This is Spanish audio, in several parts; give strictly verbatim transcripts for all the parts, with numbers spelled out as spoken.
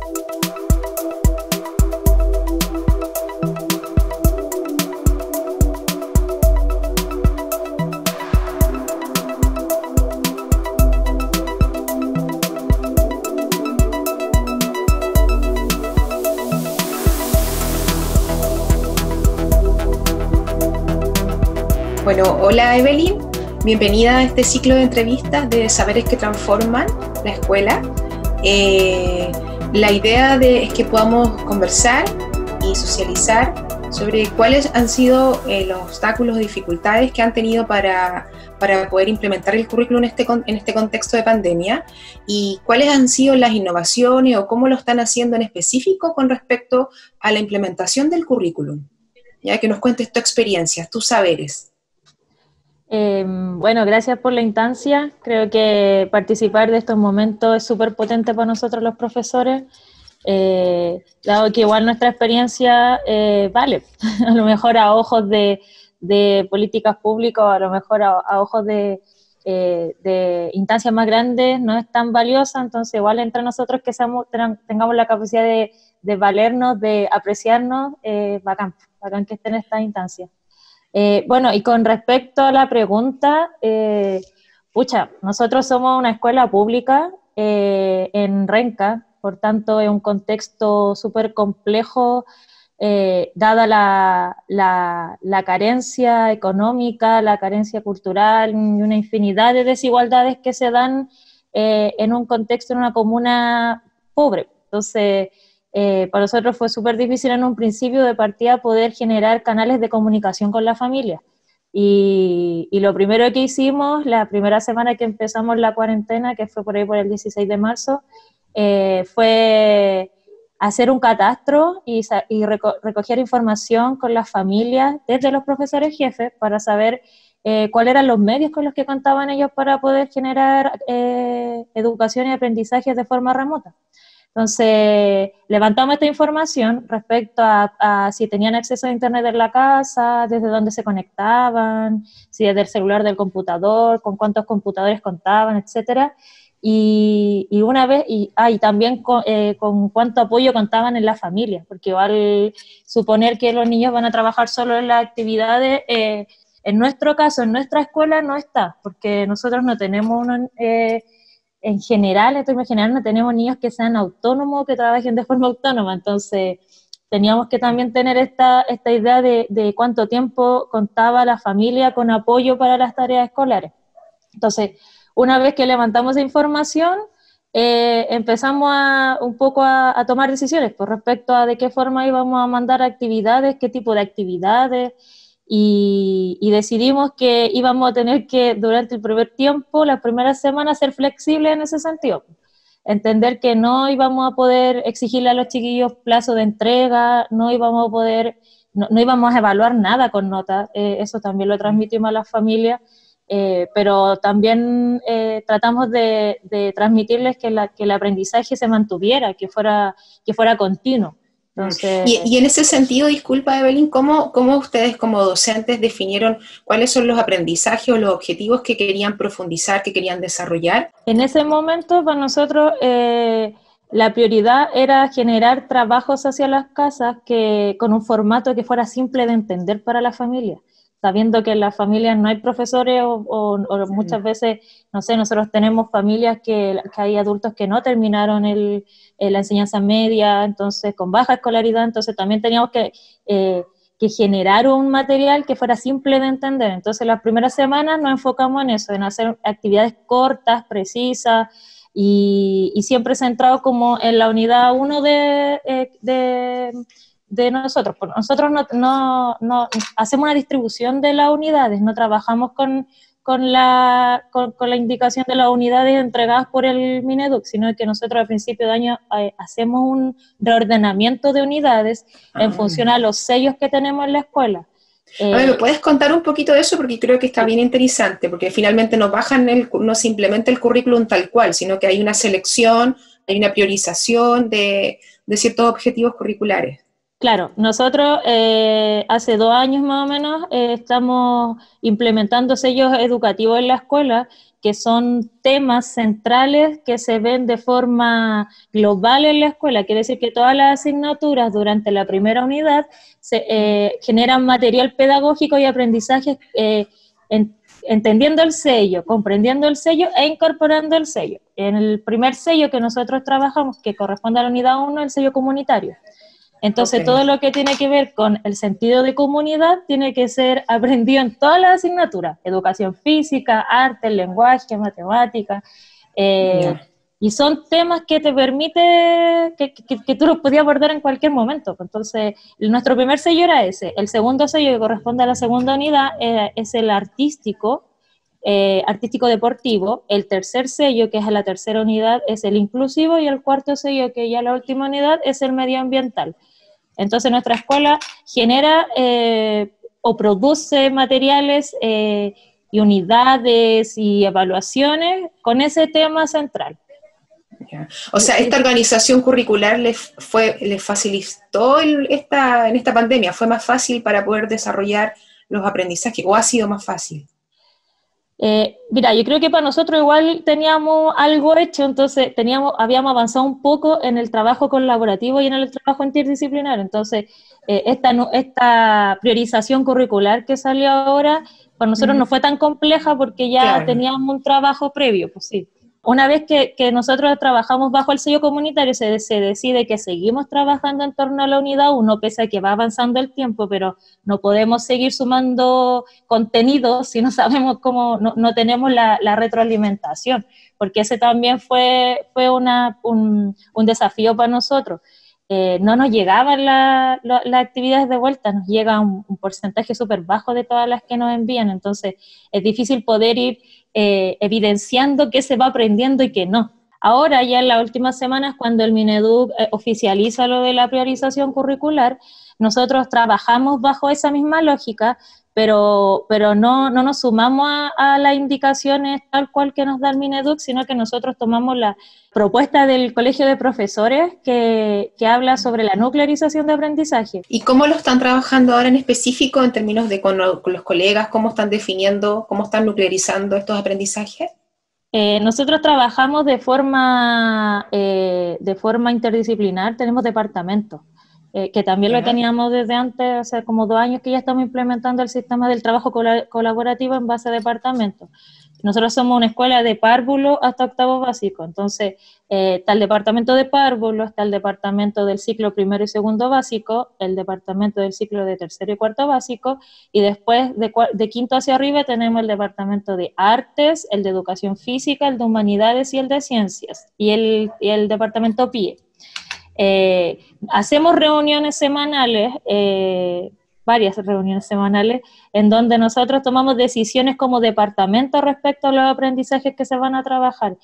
Bueno, hola Evelyn, bienvenida a este ciclo de entrevistas de Saberes que Transforman la Escuela. Eh, la idea de, es que podamos conversar y socializar sobre cuáles han sido eh, los obstáculos o dificultades que han tenido para, para poder implementar el currículum en este, en este contexto de pandemia y cuáles han sido las innovaciones o cómo lo están haciendo en específico con respecto a la implementación del currículum. Ya que nos cuentes tu experiencia, tus saberes. Eh, bueno, gracias por la instancia. Creo que participar de estos momentos es súper potente para nosotros los profesores, eh, dado que igual nuestra experiencia eh, vale, a lo mejor a ojos de, de políticas públicas, a lo mejor a, a ojos de, eh, de instancias más grandes no es tan valiosa, entonces igual entre nosotros que seamos, tengamos la capacidad de, de valernos, de apreciarnos, eh, bacán, bacán que esté en esta instancia. Eh, bueno, y con respecto a la pregunta, eh, pucha, nosotros somos una escuela pública eh, en Renca, por tanto es un contexto súper complejo, eh, dada la, la, la carencia económica, la carencia cultural y una infinidad de desigualdades que se dan eh, en un contexto, en una comuna pobre. Entonces, Eh, para nosotros fue súper difícil en un principio de partida poder generar canales de comunicación con la familia. Y, y lo primero que hicimos, la primera semana que empezamos la cuarentena, que fue por ahí por el dieciséis de marzo, eh, fue hacer un catastro y, y reco recoger información con las familias, desde los profesores jefes, para saber eh, cuáles eran los medios con los que contaban ellos para poder generar eh, educación y aprendizaje de forma remota. Entonces, levantamos esta información respecto a, a si tenían acceso a internet en la casa, desde dónde se conectaban, si desde el celular del computador, con cuántos computadores contaban, etcétera. Y, y una vez, y, ah, y también con, eh, con cuánto apoyo contaban en la familia, porque igual suponer que los niños van a trabajar solo en las actividades, eh, en nuestro caso, en nuestra escuela no está, porque nosotros no tenemos una... Eh, en general, en términos generales, no tenemos niños que sean autónomos, que trabajen de forma autónoma, entonces teníamos que también tener esta, esta idea de, de cuánto tiempo contaba la familia con apoyo para las tareas escolares. Entonces, una vez que levantamos esa información, eh, empezamos a, un poco a, a tomar decisiones con respecto a de qué forma íbamos a mandar actividades, qué tipo de actividades, Y, y decidimos que íbamos a tener que, durante el primer tiempo, las primeras semanas, ser flexibles en ese sentido. Entender que no íbamos a poder exigirle a los chiquillos plazo de entrega, no íbamos a poder, no, no íbamos a evaluar nada con notas, eh, eso también lo transmitimos a las familias, eh, pero también eh, tratamos de, de transmitirles que, la, que el aprendizaje se mantuviera, que fuera, que fuera continuo. Entonces, y, y en ese sentido, disculpa Evelyn, ¿cómo, ¿cómo ustedes como docentes definieron cuáles son los aprendizajes o los objetivos que querían profundizar, que querían desarrollar? En ese momento para nosotros eh, la prioridad era generar trabajos hacia las casas que, con un formato que fuera simple de entender para la familia, sabiendo que en las familias no hay profesores o, o, o muchas veces, no sé, nosotros tenemos familias que, que hay adultos que no terminaron el, eh, la enseñanza media, entonces con baja escolaridad, entonces también teníamos que, eh, que generar un material que fuera simple de entender. Entonces las primeras semanas nos enfocamos en eso, en hacer actividades cortas, precisas, y, y siempre centrado como en la unidad uno de... Eh, de de nosotros. Nosotros no, no, no hacemos una distribución de las unidades, no trabajamos con, con, la, con, con la indicación de las unidades entregadas por el Mineduc, sino que nosotros al principio de año eh, hacemos un reordenamiento de unidades ah. en función a los sellos que tenemos en la escuela. Eh, a ver, ¿me puedes contar un poquito de eso? Porque creo que está bien interesante, porque finalmente no bajan el, no simplemente el currículum tal cual, sino que hay una selección, hay una priorización de, de ciertos objetivos curriculares. Claro, nosotros eh, hace dos años más o menos eh, estamos implementando sellos educativos en la escuela que son temas centrales que se ven de forma global en la escuela. Quiere decir que todas las asignaturas durante la primera unidad se, eh, generan material pedagógico y aprendizaje eh, en, entendiendo el sello, comprendiendo el sello e incorporando el sello. En el primer sello que nosotros trabajamos, que corresponde a la unidad uno, el sello comunitario. Entonces, okay, todo lo que tiene que ver con el sentido de comunidad tiene que ser aprendido en todas las asignaturas, educación física, arte, lenguaje, matemática, eh, yeah. y son temas que te permite que, que, que tú los podías abordar en cualquier momento. Entonces, nuestro primer sello era ese. El segundo sello, que corresponde a la segunda unidad, eh, es el artístico, eh, artístico deportivo. El tercer sello, que es a la tercera unidad, es el inclusivo, y el cuarto sello, que ya la última unidad, es el medioambiental. Entonces nuestra escuela genera eh, o produce materiales eh, y unidades y evaluaciones con ese tema central. Yeah. O sea, ¿esta organización curricular les, fue, les facilitó el, esta, en esta pandemia? ¿Fue más fácil para poder desarrollar los aprendizajes o ha sido más fácil? Eh, mira, yo creo que para nosotros igual teníamos algo hecho, entonces teníamos, habíamos avanzado un poco en el trabajo colaborativo y en el trabajo interdisciplinar. Entonces, eh, esta, esta priorización curricular que salió ahora, para nosotros mm. no fue tan compleja porque ya claro. teníamos un trabajo previo, pues sí. Una vez que, que nosotros trabajamos bajo el sello comunitario, se, se decide que seguimos trabajando en torno a la unidad uno, pese a que va avanzando el tiempo, pero no podemos seguir sumando contenidos si no sabemos cómo, no, no tenemos la, la retroalimentación, porque ese también fue, fue una, un, un desafío para nosotros. Eh, no nos llegaban las la, la actividades de vuelta, nos llega un, un porcentaje súper bajo de todas las que nos envían, entonces es difícil poder ir eh, evidenciando qué se va aprendiendo y qué no. Ahora ya en las últimas semanas, cuando el Mineduc eh, oficializa lo de la priorización curricular, nosotros trabajamos bajo esa misma lógica, pero, pero no, no nos sumamos a, a las indicaciones tal cual que nos da el Mineduc, sino que nosotros tomamos la propuesta del Colegio de Profesores que, que habla sobre la nuclearización de aprendizaje. ¿Y cómo lo están trabajando ahora en específico en términos de con, con los colegas? ¿Cómo están definiendo, cómo están nuclearizando estos aprendizajes? Eh, nosotros trabajamos de forma, eh, de forma interdisciplinar, tenemos departamentos. Eh, que también lo teníamos desde antes, hace como dos años que ya estamos implementando el sistema del trabajo col- colaborativo en base a departamentos. Nosotros somos una escuela de párvulo hasta octavo básico, entonces eh, está el departamento de párvulo, está el departamento del ciclo primero y segundo básico, el departamento del ciclo de tercero y cuarto básico, y después de, de quinto hacia arriba tenemos el departamento de artes, el de educación física, el de humanidades y el de ciencias, y el, y el departamento P I E. Eh, hacemos reuniones semanales, eh, varias reuniones semanales, en donde nosotros tomamos decisiones como departamento respecto a los aprendizajes que se van a trabajar.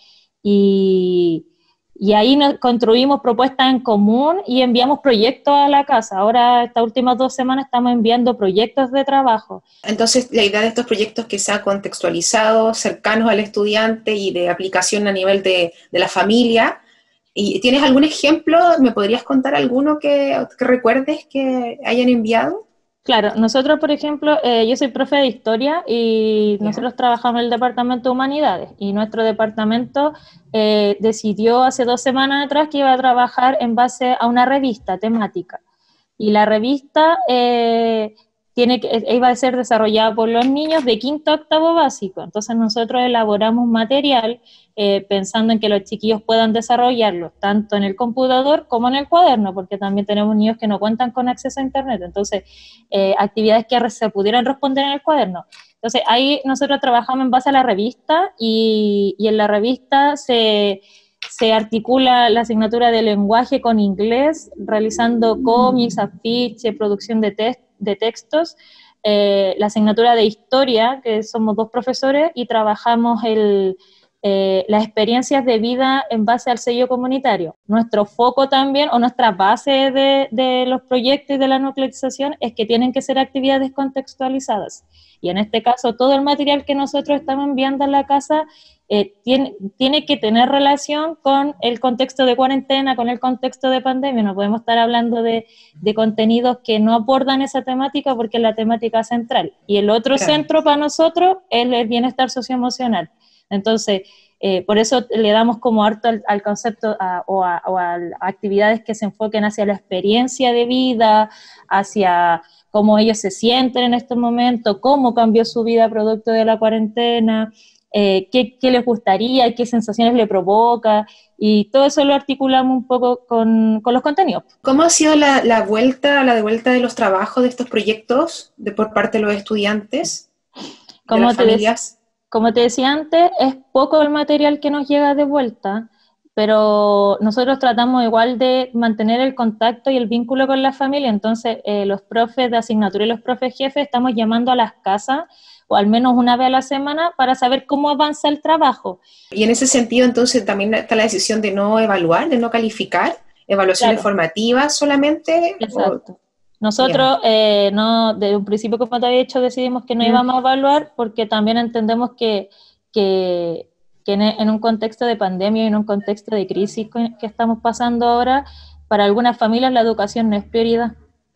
Y, y ahí nos construimos propuestas en común y enviamos proyectos a la casa. Ahora, estas últimas dos semanas, estamos enviando proyectos de trabajo. Entonces, la idea de estos proyectos que sean contextualizados, cercanos al estudiante y de aplicación a nivel de, de la familia. ¿Y tienes algún ejemplo? ¿Me podrías contar alguno que, que recuerdes que hayan enviado? Claro, nosotros, por ejemplo, eh, yo soy profe de historia y yeah. nosotros trabajamos en el departamento de humanidades y nuestro departamento eh, decidió hace dos semanas atrás que iba a trabajar en base a una revista temática. Y la revista eh, tiene que, iba a ser desarrollada por los niños de quinto a octavo básico. Entonces nosotros elaboramos material eh, pensando en que los chiquillos puedan desarrollarlo tanto en el computador como en el cuaderno, porque también tenemos niños que no cuentan con acceso a internet. Entonces, eh, actividades que se pudieran responder en el cuaderno. Entonces, ahí nosotros trabajamos en base a la revista y, y en la revista se... se articula la asignatura de lenguaje con inglés, realizando cómics, afiches, producción de, te de textos, eh, la asignatura de historia, que somos dos profesores, y trabajamos el, eh, las experiencias de vida en base al sello comunitario. Nuestro foco también, o nuestra base de, de los proyectos y de la nuclearización, es que tienen que ser actividades contextualizadas. Y en este caso, todo el material que nosotros estamos enviando a la casa eh, tiene, tiene que tener relación con el contexto de cuarentena, con el contexto de pandemia. No podemos estar hablando de, de contenidos que no abordan esa temática porque es la temática central. Y el otro claro. centro para nosotros es el bienestar socioemocional. Entonces, eh, por eso le damos como harto al, al concepto a, o, a, o a actividades que se enfoquen hacia la experiencia de vida, hacia cómo ellos se sienten en este momento, cómo cambió su vida producto de la cuarentena, eh, qué, qué les gustaría, qué sensaciones le provoca, y todo eso lo articulamos un poco con, con los contenidos. ¿Cómo ha sido la, la vuelta, la devuelta de los trabajos de estos proyectos de, por parte de los estudiantes, de las familias? Como te decía antes, es poco el material que nos llega de vuelta, pero nosotros tratamos igual de mantener el contacto y el vínculo con la familia. Entonces eh, los profes de asignatura y los profes jefes estamos llamando a las casas, o al menos una vez a la semana, para saber cómo avanza el trabajo. Y en ese sentido, entonces, también está la decisión de no evaluar, de no calificar, evaluaciones claro. formativas solamente. Exacto. O... Nosotros, eh, no, desde un principio, como te había dicho, decidimos que no mm. íbamos a evaluar, porque también entendemos que, que, que en, en un contexto de pandemia y en un contexto de crisis que estamos pasando ahora, para algunas familias la educación no es prioridad.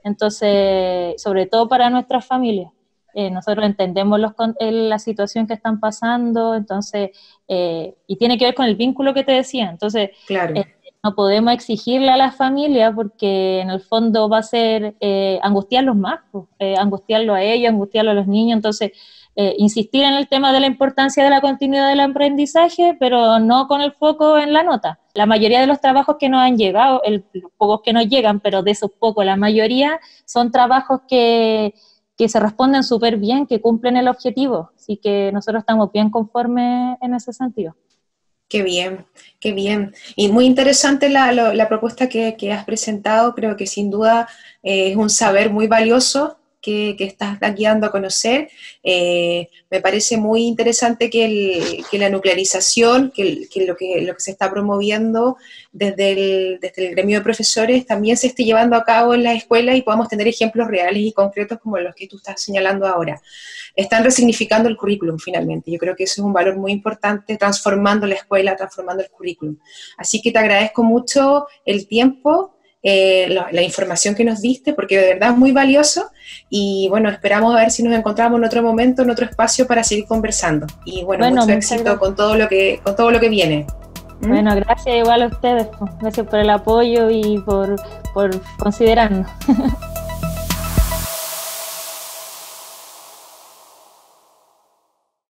Entonces, sobre todo para nuestras familias. Eh, nosotros entendemos los, la situación que están pasando, entonces, eh, y tiene que ver con el vínculo que te decía, entonces, claro. eh, no podemos exigirle a la familia porque en el fondo va a ser eh, angustiarlos más, pues, eh, angustiarlo a ellos, angustiarlo a los niños, entonces, eh, insistir en el tema de la importancia de la continuidad del aprendizaje, pero no con el foco en la nota. La mayoría de los trabajos que nos han llegado, el, los pocos que nos llegan, pero de esos pocos, la mayoría son trabajos que... que se responden súper bien, que cumplen el objetivo, así que nosotros estamos bien conformes en ese sentido. Qué bien, qué bien. Y muy interesante la, la, la propuesta que, que has presentado, creo que sin duda eh, es un saber muy valioso que, que estás aquí dando a conocer. Eh, me parece muy interesante que, el, que la nuclearización, que, el, que, lo que lo que se está promoviendo desde el, desde el gremio de profesores también se esté llevando a cabo en la escuela y podamos tener ejemplos reales y concretos como los que tú estás señalando ahora. Están resignificando el currículum finalmente. Yo creo que eso es un valor muy importante, transformando la escuela, transformando el currículum. Así que te agradezco mucho el tiempo, eh, la, la información que nos diste, porque de verdad es muy valioso, y bueno, esperamos a ver si nos encontramos en otro momento, en otro espacio para seguir conversando. Y bueno, bueno mucho éxito gracias. con todo lo que, con todo lo que viene. ¿Mm? Bueno, gracias igual a ustedes, gracias por el apoyo y por, por considerarnos.